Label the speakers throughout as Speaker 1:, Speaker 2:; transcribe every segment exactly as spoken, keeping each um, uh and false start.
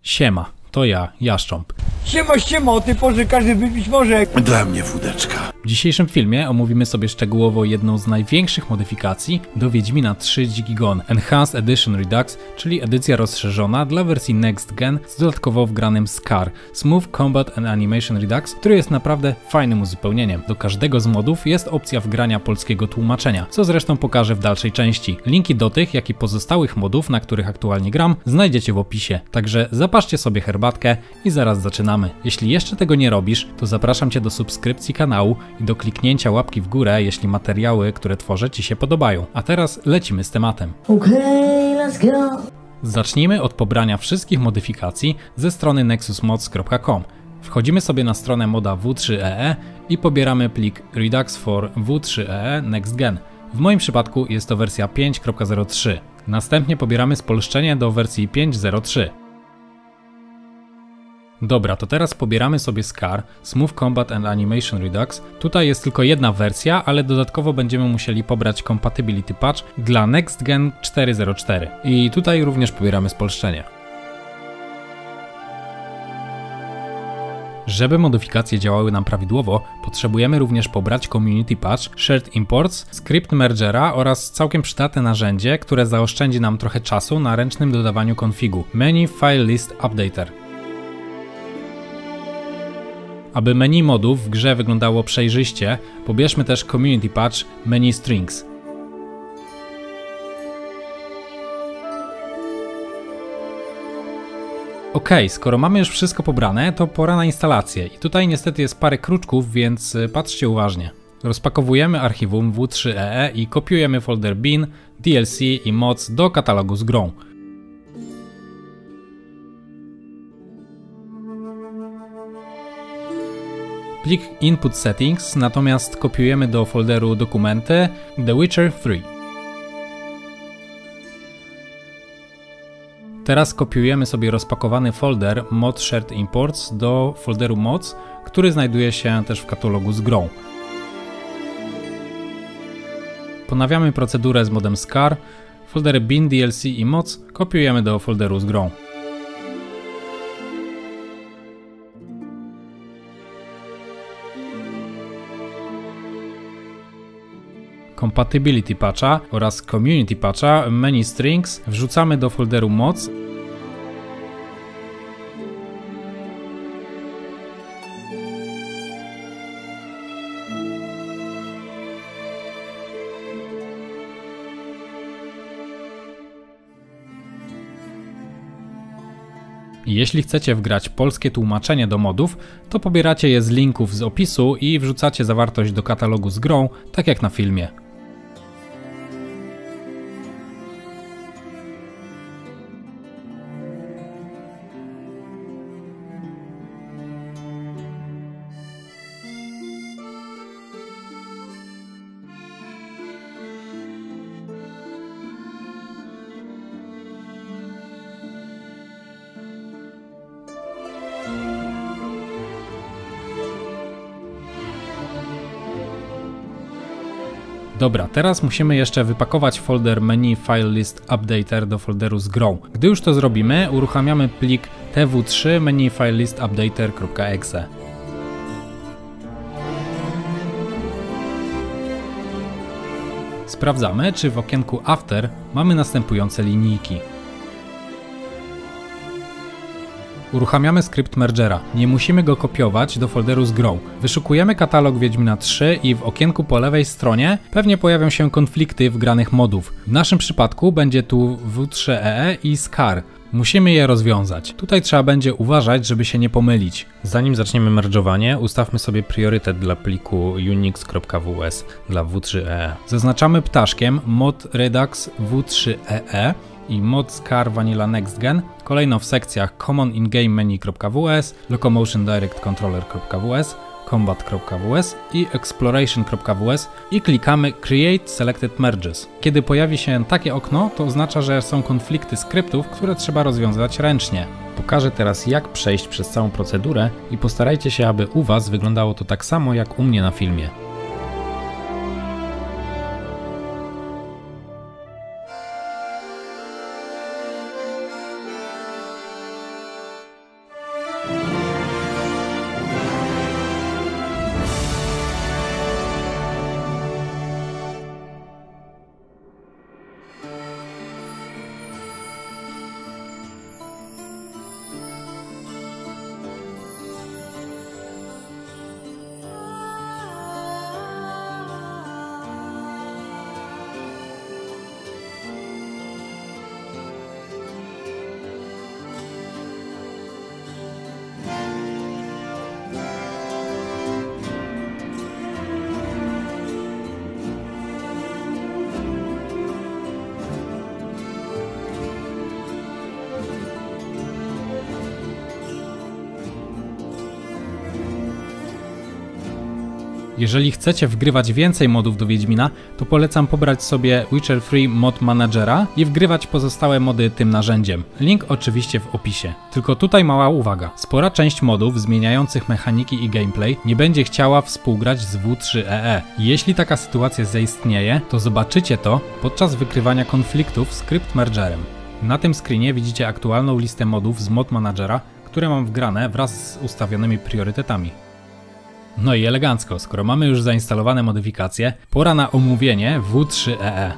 Speaker 1: Siema, to ja, Jaszcząb.
Speaker 2: Siema, siema, o tej porze każdy wypić może.
Speaker 3: Dla mnie wódeczka.
Speaker 1: W dzisiejszym filmie omówimy sobie szczegółowo jedną z największych modyfikacji do Wiedźmina trzy Dziki Gon, Enhanced Edition Redux, czyli edycja rozszerzona dla wersji Next Gen z dodatkowo wgranym Scar, Smooth Combat and Animation Redux, który jest naprawdę fajnym uzupełnieniem. Do każdego z modów jest opcja wgrania polskiego tłumaczenia, co zresztą pokażę w dalszej części. Linki do tych, jak i pozostałych modów, na których aktualnie gram, znajdziecie w opisie. Także zapaszcie sobie herbatkę i zaraz zaczynamy. Jeśli jeszcze tego nie robisz, to zapraszam Cię do subskrypcji kanału i do kliknięcia łapki w górę, jeśli materiały, które tworzę, Ci się podobają. A teraz lecimy z tematem.
Speaker 4: Okay, let's go.
Speaker 1: Zacznijmy od pobrania wszystkich modyfikacji ze strony nexus mods kropka com. Wchodzimy sobie na stronę moda W trzy E E i pobieramy plik Redux for W trzy E E Next Gen. W moim przypadku jest to wersja pięć kropka zero trzy. Następnie pobieramy spolszczenie do wersji pięć kropka zero trzy. Dobra, to teraz pobieramy sobie Scar, Smooth Combat and Animation Redux. Tutaj jest tylko jedna wersja, ale dodatkowo będziemy musieli pobrać Compatibility Patch dla Next Gen cztery zero cztery. I tutaj również pobieramy spolszczenie. Żeby modyfikacje działały nam prawidłowo, potrzebujemy również pobrać Community Patch, Shared Imports, Script Mergera oraz całkiem przydatne narzędzie, które zaoszczędzi nam trochę czasu na ręcznym dodawaniu konfigu, Menu File List Updater. Aby menu modów w grze wyglądało przejrzyście, pobierzmy też Community Patch Menu Strings. Ok, skoro mamy już wszystko pobrane, to pora na instalację. I tutaj niestety jest parę kruczków, więc patrzcie uważnie. Rozpakowujemy archiwum W trzy E E i kopiujemy folder bin, D L C i mods do katalogu z grą. Plik Input Settings natomiast kopiujemy do folderu dokumenty The Witcher trzy. Teraz kopiujemy sobie rozpakowany folder Mod Shared Imports do folderu Mods, który znajduje się też w katalogu z grą. Ponawiamy procedurę z modem Scar, foldery bin, D L C i Mods kopiujemy do folderu z grą. Compatibility Patcha oraz Community Patcha Menu Strings wrzucamy do folderu Mods. Jeśli chcecie wgrać polskie tłumaczenie do modów, to pobieracie je z linków z opisu i wrzucacie zawartość do katalogu z grą, tak jak na filmie. Dobra, teraz musimy jeszcze wypakować folder Menu File List Updater do folderu z grą. Gdy już to zrobimy, uruchamiamy plik T W trzy Menu File List Updater.exe. Sprawdzamy, czy w okienku After mamy następujące linijki. Uruchamiamy skrypt Mergera. Nie musimy go kopiować do folderu z grą. Wyszukujemy katalog Wiedźmina trzy i w okienku po lewej stronie pewnie pojawią się konflikty wgranych modów. W naszym przypadku będzie tu W trzy E E i Scar. Musimy je rozwiązać. Tutaj trzeba będzie uważać, żeby się nie pomylić. Zanim zaczniemy merge'owanie, ustawmy sobie priorytet dla pliku unix.ws dla W trzy E E. Zaznaczamy ptaszkiem mod Redux W trzy E E i mod Scar Vanilla Next Gen, kolejno w sekcjach Common In-Game Menu.ws, Locomotion Direct Controller.ws, Combat.ws i Exploration.ws i klikamy Create Selected Merges. Kiedy pojawi się takie okno, to oznacza, że są konflikty skryptów, które trzeba rozwiązać ręcznie. Pokażę teraz, jak przejść przez całą procedurę i postarajcie się, aby u Was wyglądało to tak samo jak u mnie na filmie. Jeżeli chcecie wgrywać więcej modów do Wiedźmina, to polecam pobrać sobie Witcher trzy Mod Managera i wgrywać pozostałe mody tym narzędziem. Link oczywiście w opisie. Tylko tutaj mała uwaga. Spora część modów zmieniających mechaniki i gameplay nie będzie chciała współgrać z W trzy E E. Jeśli taka sytuacja zaistnieje, to zobaczycie to podczas wykrywania konfliktów z Script Mergerem. Na tym screenie widzicie aktualną listę modów z Mod Managera, które mam wgrane wraz z ustawionymi priorytetami. No i elegancko, skoro mamy już zainstalowane modyfikacje, pora na omówienie W trzy E E.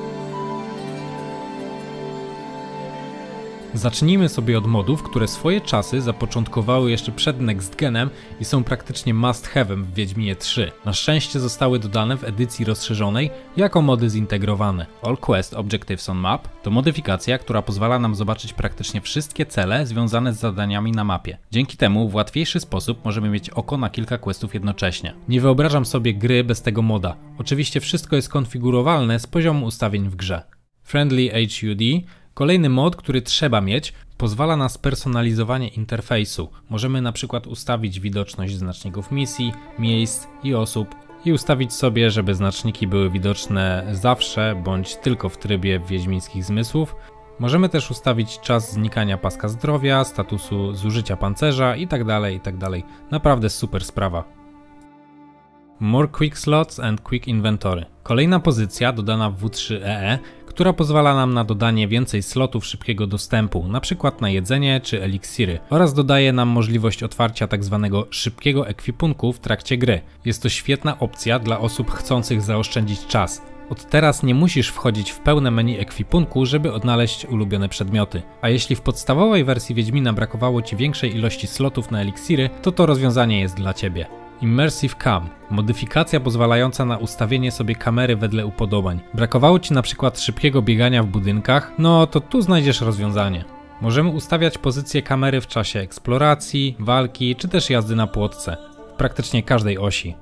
Speaker 1: Zacznijmy sobie od modów, które swoje czasy zapoczątkowały jeszcze przed Next Genem i są praktycznie must have'em w Wiedźminie trzy. Na szczęście zostały dodane w edycji rozszerzonej jako mody zintegrowane. All Quest Objectives on Map to modyfikacja, która pozwala nam zobaczyć praktycznie wszystkie cele związane z zadaniami na mapie. Dzięki temu w łatwiejszy sposób możemy mieć oko na kilka questów jednocześnie. Nie wyobrażam sobie gry bez tego moda. Oczywiście wszystko jest konfigurowalne z poziomu ustawień w grze. Friendly H U D, kolejny mod, który trzeba mieć, pozwala na spersonalizowanie interfejsu. Możemy na przykład ustawić widoczność znaczników misji, miejsc i osób i ustawić sobie, żeby znaczniki były widoczne zawsze bądź tylko w trybie wiedźmińskich zmysłów. Możemy też ustawić czas znikania paska zdrowia, statusu zużycia pancerza itd., itd. Naprawdę super sprawa. More Quick Slots and Quick Inventory. Kolejna pozycja dodana w W trzy E E, która pozwala nam na dodanie więcej slotów szybkiego dostępu, np. na jedzenie czy eliksiry, oraz dodaje nam możliwość otwarcia tzw. szybkiego ekwipunku w trakcie gry. Jest to świetna opcja dla osób chcących zaoszczędzić czas. Od teraz nie musisz wchodzić w pełne menu ekwipunku, żeby odnaleźć ulubione przedmioty. A jeśli w podstawowej wersji Wiedźmina brakowało Ci większej ilości slotów na eliksiry, to to rozwiązanie jest dla Ciebie. Immersive Cam. Modyfikacja pozwalająca na ustawienie sobie kamery wedle upodobań. Brakowało Ci na przykład szybkiego biegania w budynkach? No to tu znajdziesz rozwiązanie. Możemy ustawiać pozycję kamery w czasie eksploracji, walki czy też jazdy na płotce. W praktycznie każdej osi.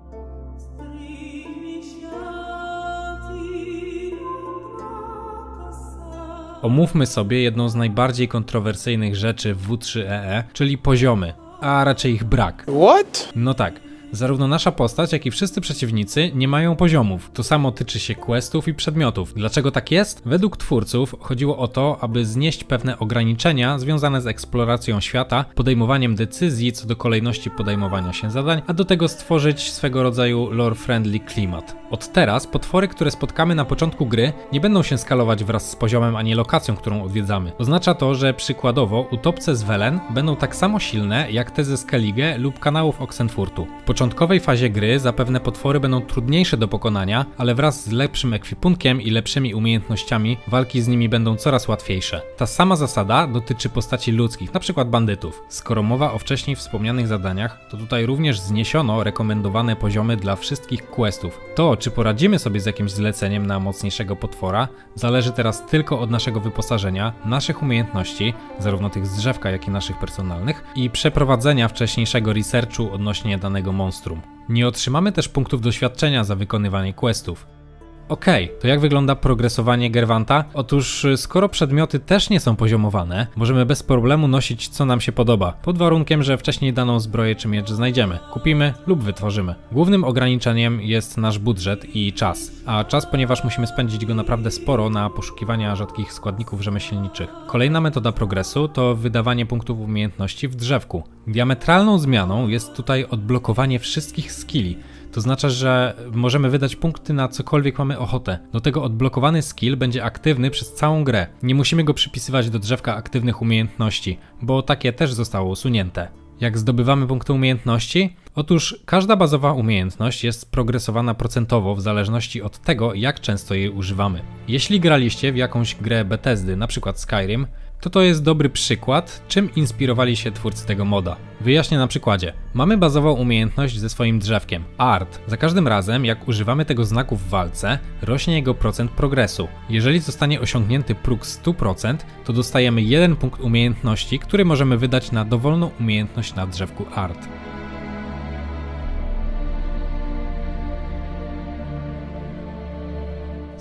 Speaker 1: Omówmy sobie jedną z najbardziej kontrowersyjnych rzeczy w W trzy E E, czyli poziomy, a raczej ich brak. What? No tak. Zarówno nasza postać, jak i wszyscy przeciwnicy nie mają poziomów. To samo tyczy się questów i przedmiotów. Dlaczego tak jest? Według twórców chodziło o to, aby znieść pewne ograniczenia związane z eksploracją świata, podejmowaniem decyzji co do kolejności podejmowania się zadań, a do tego stworzyć swego rodzaju lore-friendly klimat. Od teraz potwory, które spotkamy na początku gry, nie będą się skalować wraz z poziomem ani lokacją, którą odwiedzamy. Oznacza to, że przykładowo utopce z Velen będą tak samo silne jak te ze Skellige lub kanałów Oxenfurtu. W początkowej fazie gry zapewne potwory będą trudniejsze do pokonania, ale wraz z lepszym ekwipunkiem i lepszymi umiejętnościami walki z nimi będą coraz łatwiejsze. Ta sama zasada dotyczy postaci ludzkich, np. bandytów. Skoro mowa o wcześniej wspomnianych zadaniach, to tutaj również zniesiono rekomendowane poziomy dla wszystkich questów. To, czy poradzimy sobie z jakimś zleceniem na mocniejszego potwora, zależy teraz tylko od naszego wyposażenia, naszych umiejętności, zarówno tych z drzewka, jak i naszych personalnych, i przeprowadzenia wcześniejszego researchu odnośnie danego monstrum. Nie otrzymamy też punktów doświadczenia za wykonywanie questów. Okej, okay, to jak wygląda progresowanie Gerwanta? Otóż skoro przedmioty też nie są poziomowane, możemy bez problemu nosić co nam się podoba, pod warunkiem, że wcześniej daną zbroję czy miecz znajdziemy, kupimy lub wytworzymy. Głównym ograniczeniem jest nasz budżet i czas, a czas, ponieważ musimy spędzić go naprawdę sporo na poszukiwania rzadkich składników rzemieślniczych. Kolejna metoda progresu to wydawanie punktów umiejętności w drzewku. Diametralną zmianą jest tutaj odblokowanie wszystkich skilli. To znaczy, że możemy wydać punkty na cokolwiek mamy ochotę. Do tego odblokowany skill będzie aktywny przez całą grę. Nie musimy go przypisywać do drzewka aktywnych umiejętności, bo takie też zostało usunięte. Jak zdobywamy punkty umiejętności? Otóż każda bazowa umiejętność jest progresowana procentowo w zależności od tego, jak często jej używamy. Jeśli graliście w jakąś grę Bethesdy, np. Skyrim, to to jest dobry przykład, czym inspirowali się twórcy tego moda. Wyjaśnię na przykładzie. Mamy bazową umiejętność ze swoim drzewkiem, Art. Za każdym razem, jak używamy tego znaku w walce, rośnie jego procent progresu. Jeżeli zostanie osiągnięty próg sto procent, to dostajemy jeden punkt umiejętności, który możemy wydać na dowolną umiejętność na drzewku Art.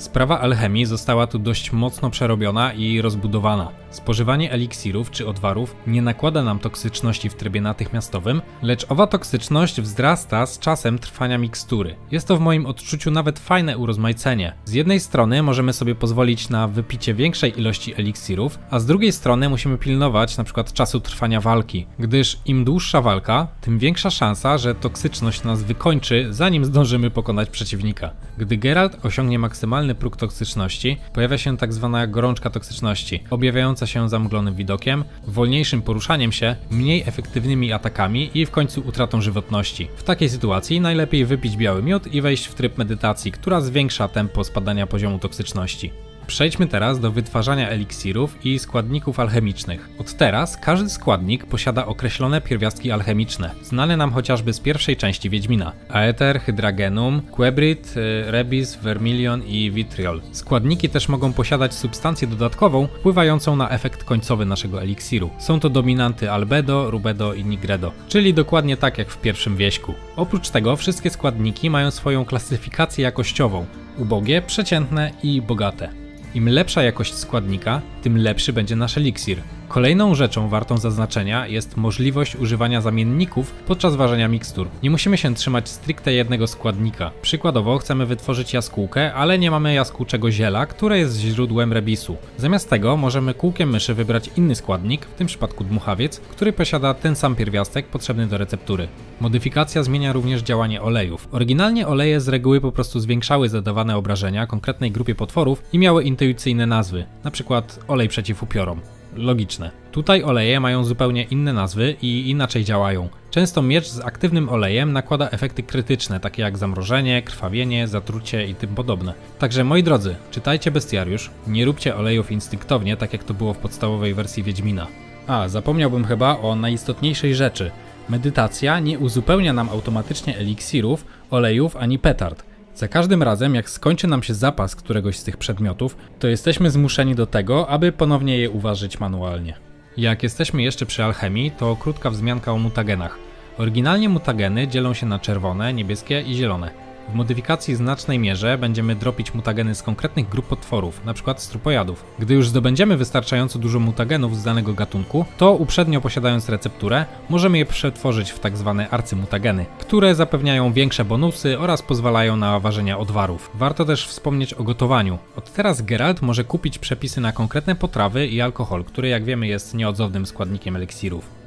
Speaker 1: Sprawa alchemii została tu dość mocno przerobiona i rozbudowana. Spożywanie eliksirów czy odwarów nie nakłada nam toksyczności w trybie natychmiastowym, lecz owa toksyczność wzrasta z czasem trwania mikstury. Jest to w moim odczuciu nawet fajne urozmaicenie. Z jednej strony możemy sobie pozwolić na wypicie większej ilości eliksirów, a z drugiej strony musimy pilnować np. czasu trwania walki, gdyż im dłuższa walka, tym większa szansa, że toksyczność nas wykończy, zanim zdążymy pokonać przeciwnika. Gdy Geralt osiągnie maksymalny próg toksyczności, pojawia się tak zwana gorączka toksyczności, objawiająca się zamglonym widokiem, wolniejszym poruszaniem się, mniej efektywnymi atakami i w końcu utratą żywotności. W takiej sytuacji najlepiej wypić biały miód i wejść w tryb medytacji, która zwiększa tempo spadania poziomu toksyczności. Przejdźmy teraz do wytwarzania eliksirów i składników alchemicznych. Od teraz każdy składnik posiada określone pierwiastki alchemiczne, znane nam chociażby z pierwszej części Wiedźmina: aeter, hydragenum, quebrit, rebis, vermilion i vitriol. Składniki też mogą posiadać substancję dodatkową wpływającą na efekt końcowy naszego eliksiru. Są to dominanty albedo, rubedo i nigredo, czyli dokładnie tak jak w pierwszym wieśku. Oprócz tego wszystkie składniki mają swoją klasyfikację jakościową: ubogie, przeciętne i bogate. Im lepsza jakość składnika, tym lepszy będzie nasz eliksir. Kolejną rzeczą wartą zaznaczenia jest możliwość używania zamienników podczas ważenia mikstur. Nie musimy się trzymać stricte jednego składnika. Przykładowo chcemy wytworzyć jaskółkę, ale nie mamy jaskółczego ziela, które jest źródłem rebisu. Zamiast tego możemy kółkiem myszy wybrać inny składnik, w tym przypadku dmuchawiec, który posiada ten sam pierwiastek potrzebny do receptury. Modyfikacja zmienia również działanie olejów. Oryginalnie oleje z reguły po prostu zwiększały zadawane obrażenia konkretnej grupie potworów i miały intuicyjne nazwy, np. olej przeciw upiorom. Logiczne. Tutaj oleje mają zupełnie inne nazwy i inaczej działają. Często miecz z aktywnym olejem nakłada efekty krytyczne, takie jak zamrożenie, krwawienie, zatrucie i tym podobne. Także moi drodzy, czytajcie bestiariusz, nie róbcie olejów instynktownie, tak jak to było w podstawowej wersji Wiedźmina. A, zapomniałbym chyba o najistotniejszej rzeczy. Medytacja nie uzupełnia nam automatycznie eliksirów, olejów ani petard. Za każdym razem, jak skończy nam się zapas któregoś z tych przedmiotów, to jesteśmy zmuszeni do tego, aby ponownie je uważać manualnie. Jak jesteśmy jeszcze przy alchemii, to krótka wzmianka o mutagenach. Oryginalnie mutageny dzielą się na czerwone, niebieskie i zielone. W modyfikacji w znacznej mierze będziemy dropić mutageny z konkretnych grup potworów, np. z trupojadów. Gdy już zdobędziemy wystarczająco dużo mutagenów z danego gatunku, to uprzednio posiadając recepturę, możemy je przetworzyć w tak zwane arcymutageny, które zapewniają większe bonusy oraz pozwalają na ważenie odwarów. Warto też wspomnieć o gotowaniu. Od teraz Geralt może kupić przepisy na konkretne potrawy i alkohol, który jak wiemy jest nieodzownym składnikiem eliksirów.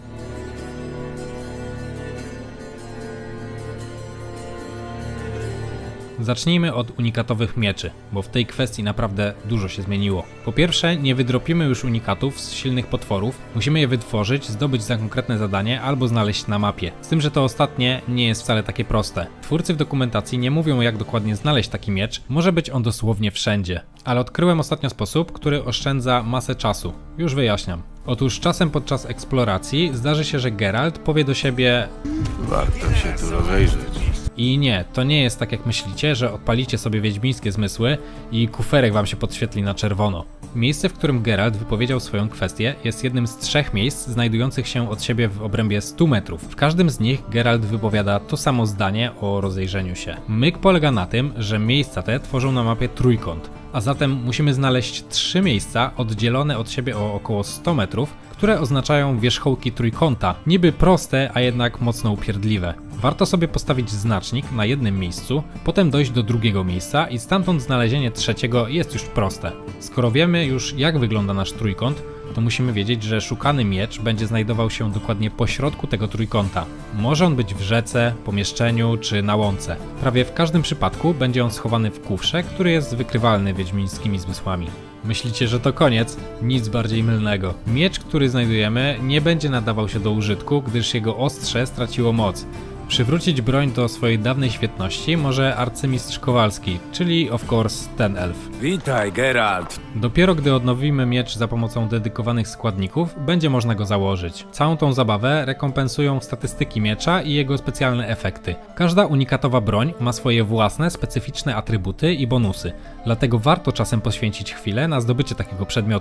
Speaker 1: Zacznijmy od unikatowych mieczy, bo w tej kwestii naprawdę dużo się zmieniło. Po pierwsze, nie wydropimy już unikatów z silnych potworów, musimy je wytworzyć, zdobyć za konkretne zadanie albo znaleźć na mapie. Z tym, że to ostatnie nie jest wcale takie proste. Twórcy w dokumentacji nie mówią, jak dokładnie znaleźć taki miecz, może być on dosłownie wszędzie. Ale odkryłem ostatnio sposób, który oszczędza masę czasu. Już wyjaśniam. Otóż czasem podczas eksploracji zdarzy się, że Geralt powie do siebie:
Speaker 3: warto się tu rozejrzeć.
Speaker 1: I nie, to nie jest tak jak myślicie, że odpalicie sobie wiedźmińskie zmysły i kuferek wam się podświetli na czerwono. Miejsce, w którym Geralt wypowiedział swoją kwestię, jest jednym z trzech miejsc znajdujących się od siebie w obrębie stu metrów. W każdym z nich Geralt wypowiada to samo zdanie o rozejrzeniu się. Myk polega na tym, że miejsca te tworzą na mapie trójkąt, a zatem musimy znaleźć trzy miejsca oddzielone od siebie o około sto metrów, które oznaczają wierzchołki trójkąta, niby proste, a jednak mocno upierdliwe. Warto sobie postawić znacznik na jednym miejscu, potem dojść do drugiego miejsca i stamtąd znalezienie trzeciego jest już proste. Skoro wiemy już, jak wygląda nasz trójkąt, to musimy wiedzieć, że szukany miecz będzie znajdował się dokładnie pośrodku tego trójkąta. Może on być w rzece, pomieszczeniu czy na łące. Prawie w każdym przypadku będzie on schowany w kufrze, który jest wykrywalny wiedźmińskimi zmysłami. Myślicie, że to koniec? Nic bardziej mylnego. Miecz, który znajdujemy, nie będzie nadawał się do użytku, gdyż jego ostrze straciło moc. Przywrócić broń do swojej dawnej świetności może arcymistrz Kowalski, czyli of course ten elf.
Speaker 3: Witaj, Geralt!
Speaker 1: Dopiero gdy odnowimy miecz za pomocą dedykowanych składników, będzie można go założyć. Całą tą zabawę rekompensują statystyki miecza i jego specjalne efekty. Każda unikatowa broń ma swoje własne, specyficzne atrybuty i bonusy, dlatego warto czasem poświęcić chwilę na zdobycie takiego przedmiotu.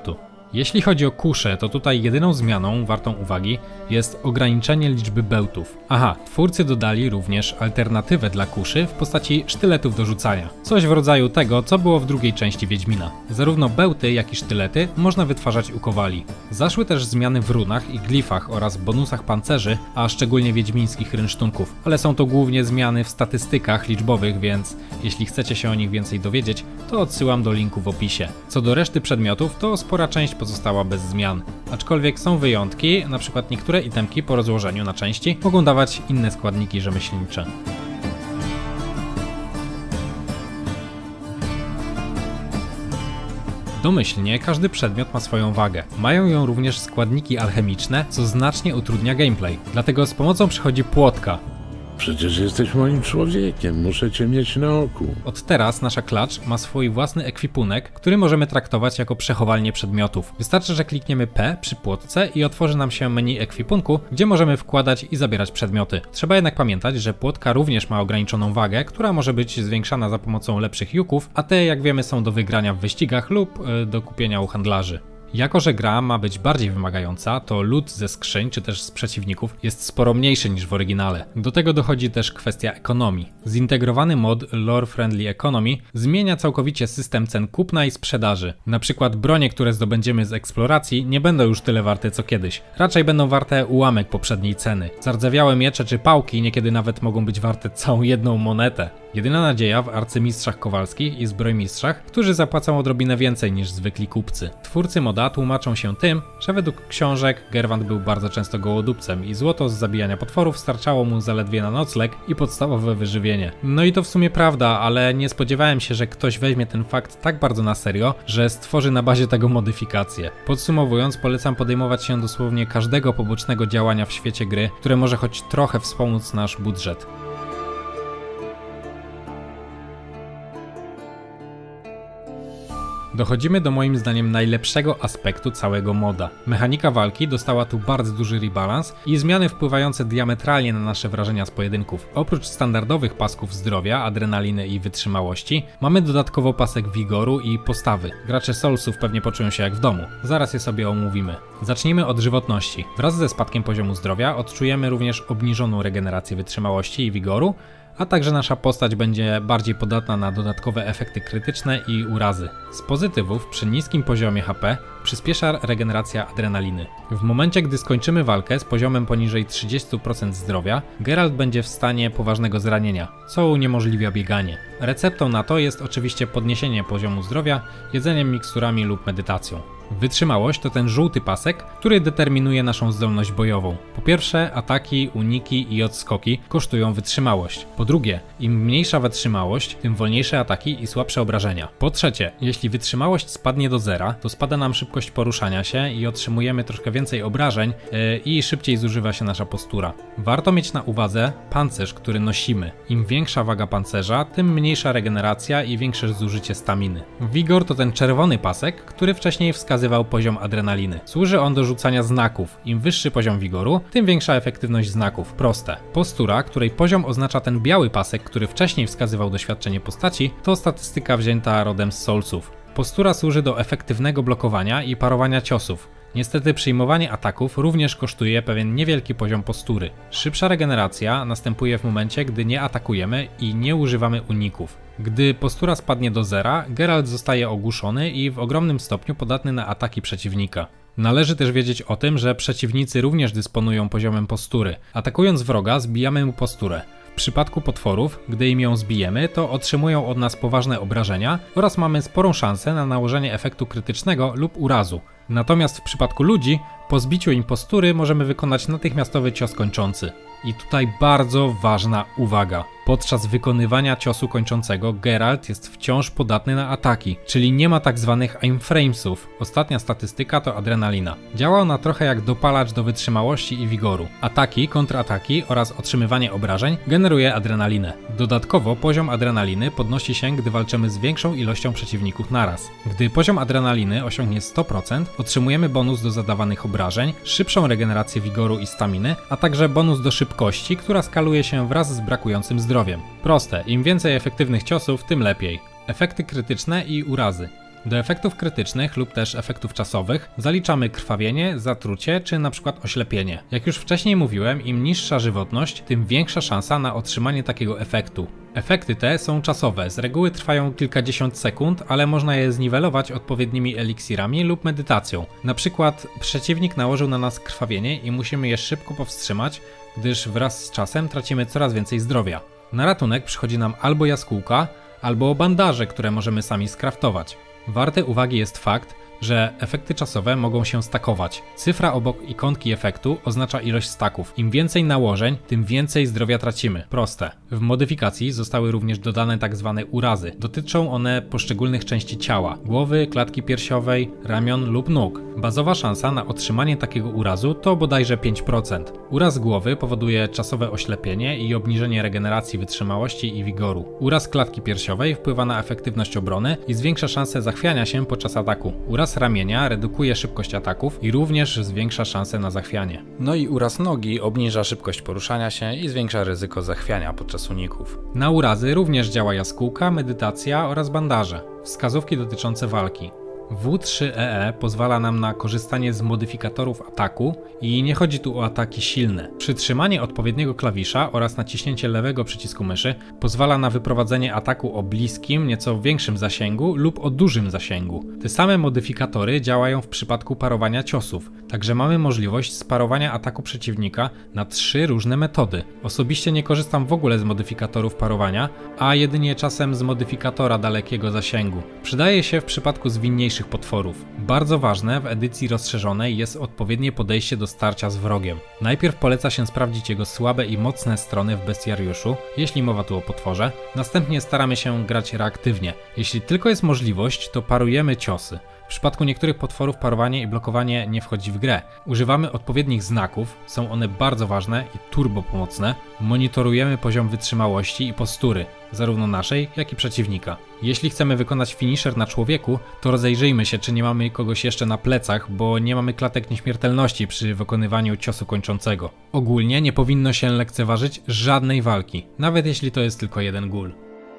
Speaker 1: Jeśli chodzi o kusze, to tutaj jedyną zmianą wartą uwagi jest ograniczenie liczby bełtów. Aha, twórcy dodali również alternatywę dla kuszy w postaci sztyletów do rzucania. Coś w rodzaju tego, co było w drugiej części Wiedźmina. Zarówno bełty, jak i sztylety można wytwarzać u kowali. Zaszły też zmiany w runach i glifach oraz bonusach pancerzy, a szczególnie wiedźmińskich rynsztunków. Ale są to głównie zmiany w statystykach liczbowych, więc jeśli chcecie się o nich więcej dowiedzieć, to odsyłam do linku w opisie. Co do reszty przedmiotów, to spora część pozostała bez zmian. Aczkolwiek są wyjątki, na przykład niektóre itemki po rozłożeniu na części mogą dawać inne składniki rzemieślnicze. Domyślnie każdy przedmiot ma swoją wagę. Mają ją również składniki alchemiczne, co znacznie utrudnia gameplay. Dlatego z pomocą przychodzi płotka.
Speaker 5: Przecież jesteś moim człowiekiem, muszę cię mieć na oku.
Speaker 1: Od teraz nasza klacz ma swój własny ekwipunek, który możemy traktować jako przechowalnię przedmiotów. Wystarczy, że klikniemy P przy płotce i otworzy nam się menu ekwipunku, gdzie możemy wkładać i zabierać przedmioty. Trzeba jednak pamiętać, że płotka również ma ograniczoną wagę, która może być zwiększana za pomocą lepszych juków, a te, jak wiemy, są do wygrania w wyścigach lub yy, do kupienia u handlarzy. Jako że gra ma być bardziej wymagająca, to loot ze skrzyń czy też z przeciwników jest sporo mniejszy niż w oryginale. Do tego dochodzi też kwestia ekonomii. Zintegrowany mod Lore Friendly Economy zmienia całkowicie system cen kupna i sprzedaży. Na przykład bronie, które zdobędziemy z eksploracji, nie będą już tyle warte co kiedyś. Raczej będą warte ułamek poprzedniej ceny. Zardzewiałe miecze czy pałki niekiedy nawet mogą być warte całą jedną monetę. Jedyna nadzieja w arcymistrzach kowalskich i zbrojmistrzach, którzy zapłacą odrobinę więcej niż zwykli kupcy. Twórcy moda tłumaczą się tym, że według książek Gerwant był bardzo często gołodupcem i złoto z zabijania potworów starczało mu zaledwie na nocleg i podstawowe wyżywienie. No i to w sumie prawda, ale nie spodziewałem się, że ktoś weźmie ten fakt tak bardzo na serio, że stworzy na bazie tego modyfikacje. Podsumowując, polecam podejmować się dosłownie każdego pobocznego działania w świecie gry, które może choć trochę wspomóc nasz budżet. Dochodzimy do moim zdaniem najlepszego aspektu całego moda. Mechanika walki dostała tu bardzo duży rebalans i zmiany wpływające diametralnie na nasze wrażenia z pojedynków. Oprócz standardowych pasków zdrowia, adrenaliny i wytrzymałości, mamy dodatkowo pasek wigoru i postawy. Gracze Soulsów pewnie poczują się jak w domu. Zaraz je sobie omówimy. Zacznijmy od żywotności. Wraz ze spadkiem poziomu zdrowia odczujemy również obniżoną regenerację wytrzymałości i wigoru, a także nasza postać będzie bardziej podatna na dodatkowe efekty krytyczne i urazy. Z pozytywów przy niskim poziomie H P przyspiesza regeneracja adrenaliny. W momencie, gdy skończymy walkę z poziomem poniżej trzydzieści procent zdrowia, Geralt będzie w stanie poważnego zranienia, co uniemożliwia bieganie. Receptą na to jest oczywiście podniesienie poziomu zdrowia jedzeniem, miksturami lub medytacją. Wytrzymałość to ten żółty pasek, który determinuje naszą zdolność bojową. Po pierwsze, ataki, uniki i odskoki kosztują wytrzymałość. Po drugie, im mniejsza wytrzymałość, tym wolniejsze ataki i słabsze obrażenia. Po trzecie, jeśli wytrzymałość spadnie do zera, to spada nam szybkość poruszania się i otrzymujemy troszkę więcej obrażeń yy, i szybciej zużywa się nasza postura. Warto mieć na uwadze pancerz, który nosimy. Im większa waga pancerza, tym mniejsza regeneracja i większe zużycie staminy. Wigor to ten czerwony pasek, który wcześniej wskazywał poziom adrenaliny. Służy on do rzucania znaków. Im wyższy poziom wigoru, tym większa efektywność znaków. Proste. Postura, której poziom oznacza ten biały pasek, który wcześniej wskazywał doświadczenie postaci, to statystyka wzięta rodem z Soulsów. Postura służy do efektywnego blokowania i parowania ciosów. Niestety przyjmowanie ataków również kosztuje pewien niewielki poziom postury. Szybsza regeneracja następuje w momencie, gdy nie atakujemy i nie używamy uników. Gdy postura spadnie do zera, Geralt zostaje ogłuszony i w ogromnym stopniu podatny na ataki przeciwnika. Należy też wiedzieć o tym, że przeciwnicy również dysponują poziomem postury. Atakując wroga, zbijamy mu posturę. W przypadku potworów, gdy im ją zbijemy, to otrzymują od nas poważne obrażenia oraz mamy sporą szansę na nałożenie efektu krytycznego lub urazu. Natomiast w przypadku ludzi, po zbiciu im postury możemy wykonać natychmiastowy cios kończący. I tutaj bardzo ważna uwaga. Podczas wykonywania ciosu kończącego Geralt jest wciąż podatny na ataki, czyli nie ma tak zwanych aimframesów. Ostatnia statystyka to adrenalina. Działa ona trochę jak dopalacz do wytrzymałości i wigoru. Ataki, kontrataki oraz otrzymywanie obrażeń generuje adrenalinę. Dodatkowo poziom adrenaliny podnosi się, gdy walczymy z większą ilością przeciwników naraz. Gdy poziom adrenaliny osiągnie sto procent, otrzymujemy bonus do zadawanych obrażeń, szybszą regenerację wigoru i staminy, a także bonus do szybkości, która skaluje się wraz z brakującym zdrowiem. Proste, im więcej efektywnych ciosów, tym lepiej. Efekty krytyczne i urazy. Do efektów krytycznych lub też efektów czasowych zaliczamy krwawienie, zatrucie czy np. oślepienie. Jak już wcześniej mówiłem, im niższa żywotność, tym większa szansa na otrzymanie takiego efektu. Efekty te są czasowe, z reguły trwają kilkadziesiąt sekund, ale można je zniwelować odpowiednimi eliksirami lub medytacją. Na przykład przeciwnik nałożył na nas krwawienie i musimy je szybko powstrzymać, gdyż wraz z czasem tracimy coraz więcej zdrowia. Na ratunek przychodzi nam albo jaskółka, albo bandaże, które możemy sami skraftować. Warte uwagi jest fakt, że efekty czasowe mogą się stakować. Cyfra obok ikonki efektu oznacza ilość staków. Im więcej nałożeń, tym więcej zdrowia tracimy. Proste. W modyfikacji zostały również dodane tak zwane urazy. Dotyczą one poszczególnych części ciała, głowy, klatki piersiowej, ramion lub nóg. Bazowa szansa na otrzymanie takiego urazu to bodajże pięć procent. Uraz głowy powoduje czasowe oślepienie i obniżenie regeneracji wytrzymałości i wigoru. Uraz klatki piersiowej wpływa na efektywność obrony i zwiększa szansę zachwiania się podczas ataku. Uraz ramienia redukuje szybkość ataków i również zwiększa szanse na zachwianie. No i uraz nogi obniża szybkość poruszania się i zwiększa ryzyko zachwiania podczas uników. Na urazy również działa jaskółka, medytacja oraz bandaże. Wskazówki dotyczące walki. W trzy E E pozwala nam na korzystanie z modyfikatorów ataku i nie chodzi tu o ataki silne. Przytrzymanie odpowiedniego klawisza oraz naciśnięcie lewego przycisku myszy pozwala na wyprowadzenie ataku o bliskim, nieco większym zasięgu lub o dużym zasięgu. Te same modyfikatory działają w przypadku parowania ciosów, także mamy możliwość sparowania ataku przeciwnika na trzy różne metody. Osobiście nie korzystam w ogóle z modyfikatorów parowania, a jedynie czasem z modyfikatora dalekiego zasięgu. Przydaje się w przypadku zwinniejszych potworów. Bardzo ważne w edycji rozszerzonej jest odpowiednie podejście do starcia z wrogiem. Najpierw poleca się sprawdzić jego słabe i mocne strony w bestiariuszu, jeśli mowa tu o potworze. Następnie staramy się grać reaktywnie. Jeśli tylko jest możliwość, to parujemy ciosy. W przypadku niektórych potworów parowanie i blokowanie nie wchodzi w grę. Używamy odpowiednich znaków, są one bardzo ważne i turbo pomocne. Monitorujemy poziom wytrzymałości i postury, zarówno naszej, jak i przeciwnika. Jeśli chcemy wykonać finisher na człowieku, to rozejrzyjmy się, czy nie mamy kogoś jeszcze na plecach, bo nie mamy klatek nieśmiertelności przy wykonywaniu ciosu kończącego. Ogólnie nie powinno się lekceważyć żadnej walki, nawet jeśli to jest tylko jeden gól.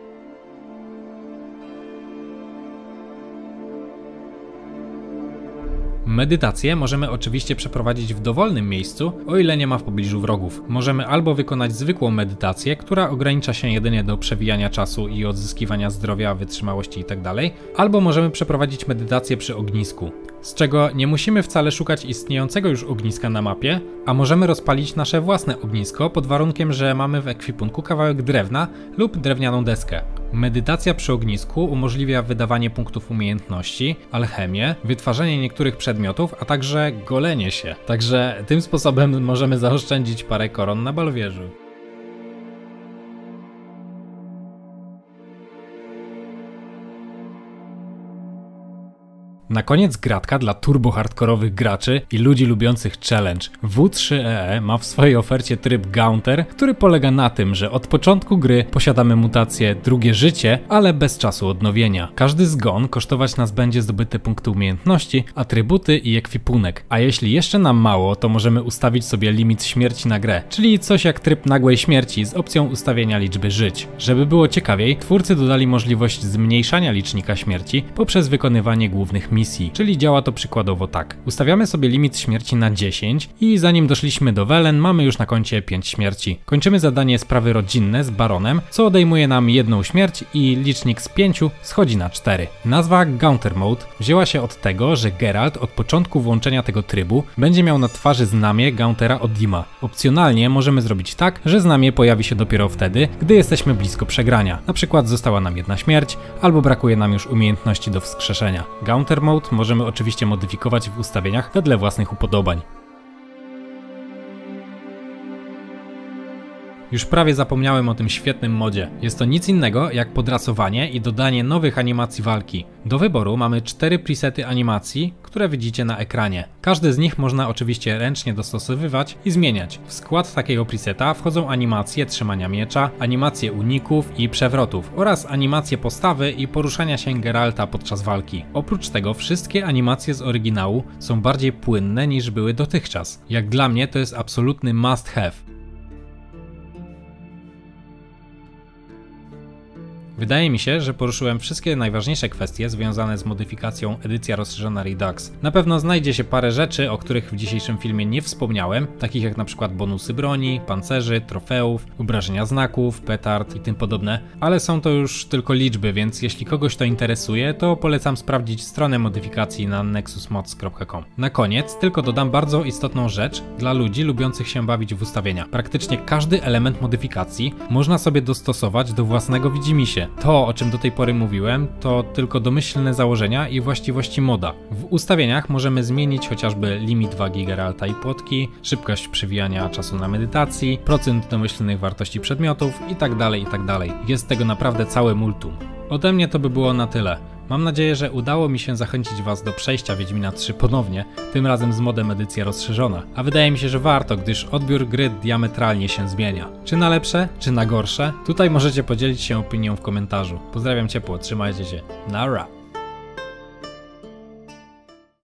Speaker 1: Medytację możemy oczywiście przeprowadzić w dowolnym miejscu, o ile nie ma w pobliżu wrogów. Możemy albo wykonać zwykłą medytację, która ogranicza się jedynie do przewijania czasu i odzyskiwania zdrowia, wytrzymałości itd., albo możemy przeprowadzić medytację przy ognisku, z czego nie musimy wcale szukać istniejącego już ogniska na mapie, a możemy rozpalić nasze własne ognisko pod warunkiem, że mamy w ekwipunku kawałek drewna lub drewnianą deskę. Medytacja przy ognisku umożliwia wydawanie punktów umiejętności, alchemię, wytwarzanie niektórych przedmiotów, a także golenie się. Także tym sposobem możemy zaoszczędzić parę koron na balwierzu. Na koniec gratka dla turbo-hardkorowych graczy i ludzi lubiących challenge. W trzy E E ma w swojej ofercie tryb Gaunter, który polega na tym, że od początku gry posiadamy mutację drugie życie, ale bez czasu odnowienia. Każdy zgon kosztować nas będzie zdobyte punkty umiejętności, atrybuty i ekwipunek. A jeśli jeszcze nam mało, to możemy ustawić sobie limit śmierci na grę, czyli coś jak tryb nagłej śmierci z opcją ustawienia liczby żyć. Żeby było ciekawiej, twórcy dodali możliwość zmniejszania licznika śmierci poprzez wykonywanie głównych misji. Czyli działa to przykładowo tak. Ustawiamy sobie limit śmierci na dziesięć i zanim doszliśmy do Welen, mamy już na koncie pięć śmierci. Kończymy zadanie sprawy rodzinne z baronem, co odejmuje nam jedną śmierć i licznik z pięciu schodzi na cztery. Nazwa Gaunter Mode wzięła się od tego, że Geralt od początku włączenia tego trybu będzie miał na twarzy znamię Gauntera Odima. Opcjonalnie możemy zrobić tak, że znamię pojawi się dopiero wtedy, gdy jesteśmy blisko przegrania. Na przykład została nam jedna śmierć, albo brakuje nam już umiejętności do wskrzeszenia. Gaunter Mode możemy oczywiście modyfikować w ustawieniach wedle własnych upodobań. Już prawie zapomniałem o tym świetnym modzie. Jest to nic innego jak podrasowanie i dodanie nowych animacji walki. Do wyboru mamy cztery presety animacji, które widzicie na ekranie. Każdy z nich można oczywiście ręcznie dostosowywać i zmieniać. W skład takiego preseta wchodzą animacje trzymania miecza, animacje uników i przewrotów oraz animacje postawy i poruszania się Geralta podczas walki. Oprócz tego wszystkie animacje z oryginału są bardziej płynne niż były dotychczas. Jak dla mnie to jest absolutny must have. Wydaje mi się, że poruszyłem wszystkie najważniejsze kwestie związane z modyfikacją edycja rozszerzona Redux. Na pewno znajdzie się parę rzeczy, o których w dzisiejszym filmie nie wspomniałem, takich jak na przykład bonusy broni, pancerzy, trofeów, obrażenia znaków, petard i tym podobne, ale są to już tylko liczby, więc jeśli kogoś to interesuje, to polecam sprawdzić stronę modyfikacji na nexus mods kropka com. Na koniec tylko dodam bardzo istotną rzecz dla ludzi lubiących się bawić w ustawienia. Praktycznie każdy element modyfikacji można sobie dostosować do własnego widzimisię. To, o czym do tej pory mówiłem, to tylko domyślne założenia i właściwości moda. W ustawieniach możemy zmienić chociażby limit wagi Geralta i płotki, szybkość przewijania czasu na medytacji, procent domyślnych wartości przedmiotów itd., itd. Jest tego naprawdę całe multum. Ode mnie to by było na tyle. Mam nadzieję, że udało mi się zachęcić Was do przejścia Wiedźmina trzy ponownie, tym razem z modem edycja rozszerzona. A wydaje mi się, że warto, gdyż odbiór gry diametralnie się zmienia. Czy na lepsze, czy na gorsze? Tutaj możecie podzielić się opinią w komentarzu. Pozdrawiam ciepło, trzymajcie się. Nara!